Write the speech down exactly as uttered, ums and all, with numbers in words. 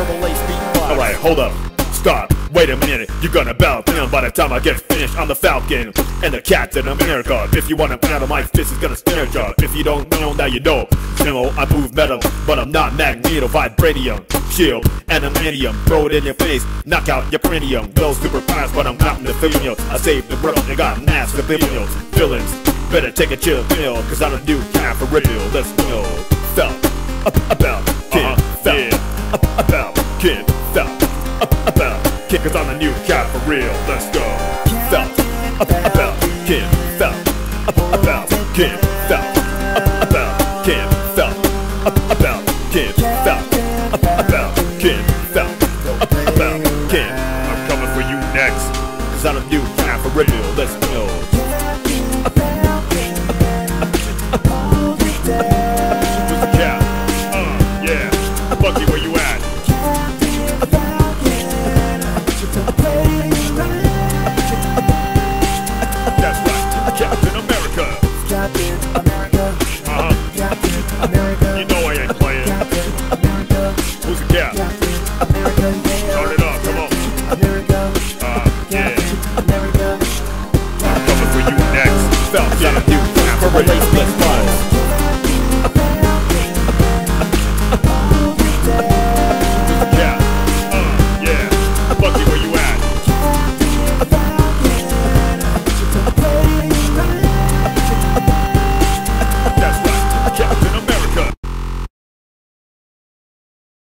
Alright, hold up, stop, wait a minute. You're gonna bow down by the time I get finished. I'm the Falcon and the Captain America. If you wanna out of my fist, it's gonna snare job. If you don't know, now you know. You know, I move metal, but I'm not magneto. Vibranium, shield, adamantium. Throw it in your face, knock out your cranium. Those super fast, but I'm not in the females. I saved the world, they got massive subliminals. Villains, better take a chill pill, cause I don't do time for real. Let's go. Felt up about kid, uh-huh. Felt yeah. up about kid, felt up about kid, cause I'm the new cat for real. Let's go. Felt up about kid, felt up about kid, felt up about kid, felt up about kid, felt up about kid, felt up about kid. I'm coming for you next, cause I'm the new cat for real. Let's go. Bucky, where you at? That's right, Captain America. Captain America. Uh-huh. Captain America. You know I ain't playing. Captain America. Who's the cap? Captain America. Turn it up, come on. America. Uh, yeah. America. I'm coming for you next. Falcon, you, for